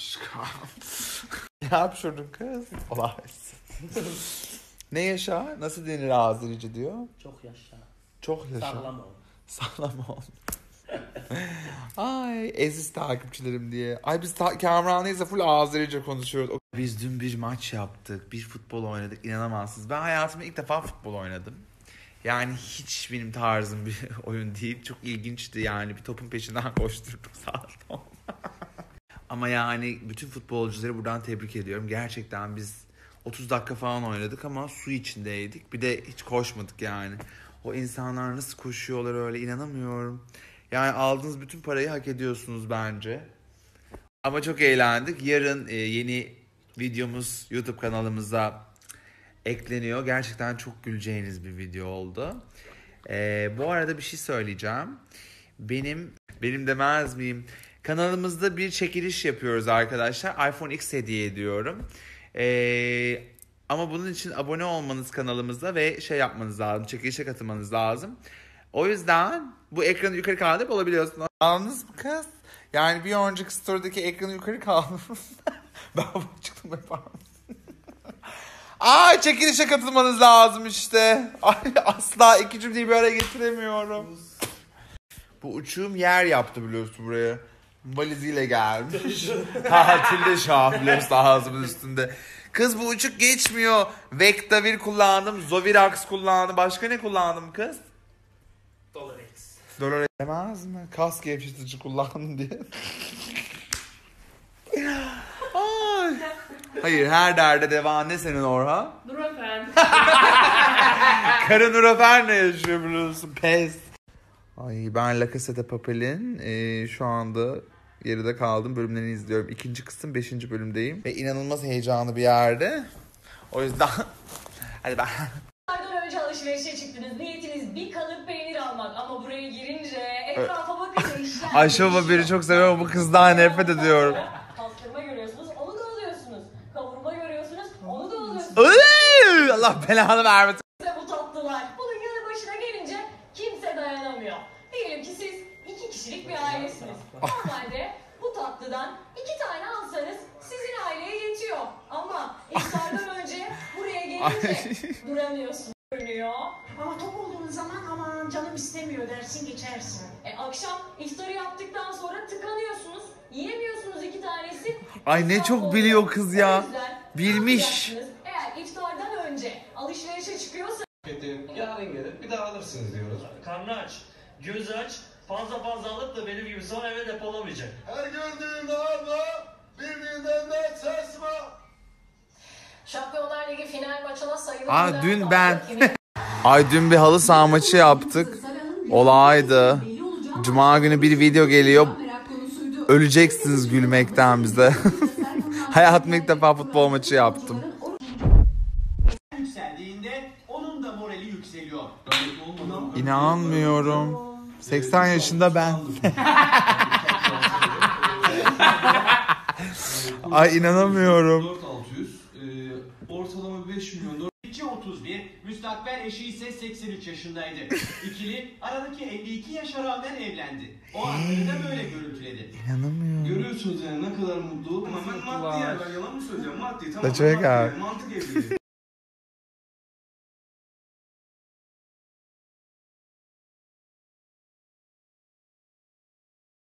Aşkım. Ne yapıyordun kız? Olaysın. Ne yaşa? Nasıl denir Azerice diyor? Çok yaşa. Çok yaşa. Sağlam ol. Sağlam ol. Ay eziz takipçilerim diye. Ay biz Kamran'ıysa full Azerice konuşuyoruz. Biz dün bir maç yaptık. Bir futbol oynadık. İnanamazsınız. Ben hayatımda ilk defa futbol oynadım. Yani hiç benim tarzım bir oyun değil. Çok ilginçti yani. Bir topun peşinden koşturduk sağa sola. Ama yani bütün futbolcuları buradan tebrik ediyorum. Gerçekten biz 30 dakika falan oynadık ama su içindeydik. Bir de hiç koşmadık yani. O insanlar nasıl koşuyorlar öyle, inanamıyorum. Yani aldığınız bütün parayı hak ediyorsunuz bence. Ama çok eğlendik. Yarın yeni videomuz YouTube kanalımıza ekleniyor. Gerçekten çok güleceğiniz bir video oldu. Bu arada bir şey söyleyeceğim. Benim demez miyim? Kanalımızda bir çekiliş yapıyoruz arkadaşlar. iPhone X hediye ediyorum. Ama bunun için abone olmanız kanalımıza ve şey yapmanız lazım. Çekilişe katılmanız lazım. O yüzden bu ekranı yukarı kaldırıp olabiliyorsunuz. Anladınız mı kız? Yani bir önceki story'deki ekranı yukarı kaldırıp ben çıktım yapar mısın? Ay çekilişe katılmanız lazım işte. Ay asla iki cümleyi bir araya getiremiyorum. Bu uçağım yer yaptı biliyorsun buraya. Valiziyle gelmiş. Tatilde şahlıyoruz ağzımın üstünde. Kız bu uçuk geçmiyor. Vectavir kullandım. Zovirax kullandım. Başka ne kullandım kız? Dolorex demez mi? Kas gevşetici kullandım diye. Ay. Hayır her derde deva ne senin Orhan? Nurofen. Karı Nurofen ne yaşıyor biliyorsun? Pes. Ay ben La Casa de Papel'in şu anda geride kaldım bölümlerini izliyorum. 2. kısım 5. bölümdeyim. Ve inanılmaz heyecanlı bir yerde. O yüzden hadi ben... Önce alışverişe çıktınız. Niyetiniz bir kalıp peynir almak ama buraya girince etrafa bakınca işler Ayşe baba beni çok seviyor ama bu kızdan nefret ediyorum. Pastırma görüyorsunuz, onu da alıyorsunuz. Kavurma görüyorsunuz, onu da alıyorsunuz. Allah belanı vermesin. Bu tatlılar. Bunun yanı başına gelince kimse dayanamıyor. Diyelim ki siz 2 kişilik bir ailesiniz. Normalde bu tatlıdan 2 tane alsanız sizin aileye yetiyor. Ama iftardan önce buraya gelince duramıyorsunuz. Görünüyor. Ama tok olduğun zaman aman canım istemiyor dersin geçersin. Akşam iftarı yaptıktan sonra tıkanıyorsunuz. Yiyemiyorsunuz 2 tanesi. Ay ne çok biliyor kız ya. O yüzden Bilmiş. ne yapacaksınız? Eğer iftardan önce alışverişe çıkıyorsa Yarın gelir bir daha alırsınız diyoruz. Karnı aç, gözü aç, fazla alıp da benim gibi sonra eve depolamayacak. Her gördüğünde alma, bildiğinden de ses var. Şampiyonlar Ligi final maçına sayılı... Aa dün ben. Ay dün bir halı saha maçı yaptık. Olaydı. Cuma günü bir video geliyor. Öleceksiniz gülmekten bize. Hayatımda ilk defa futbol maçı yaptım. Yükseldiğinde onun da morali yükseliyor. İnanmıyorum. 80 yaşında ben. Ay inanamıyorum. 4600, ortalama 5 milyon. 31, müstakbel eşi ise 83 yaşındaydı. İkili aradaki 52 yaşa rağmen evlendi. O anları da böyle görüntüledi. İnanamıyorum. Görüyorsunuz yani ne kadar mutlu. Ama ben maddi yani ben yalan mı söyleyeceğim? Maddi tamam. Saçma Maddi, gel. mantık evliliği.